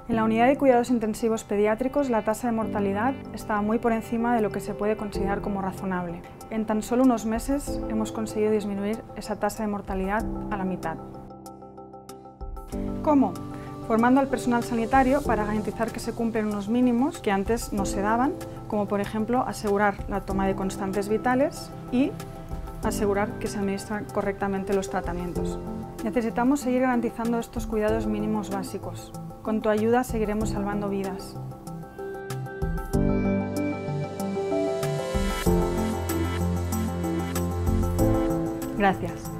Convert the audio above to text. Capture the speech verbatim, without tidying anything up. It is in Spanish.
En la unidad de cuidados intensivos pediátricos, la tasa de mortalidad estaba muy por encima de lo que se puede considerar como razonable. En tan solo unos meses hemos conseguido disminuir esa tasa de mortalidad a la mitad. ¿Cómo? Formando al personal sanitario para garantizar que se cumplen unos mínimos que antes no se daban, como por ejemplo asegurar la toma de constantes vitales y asegurar que se administran correctamente los tratamientos. Necesitamos seguir garantizando estos cuidados mínimos básicos. Con tu ayuda seguiremos salvando vidas. Gracias.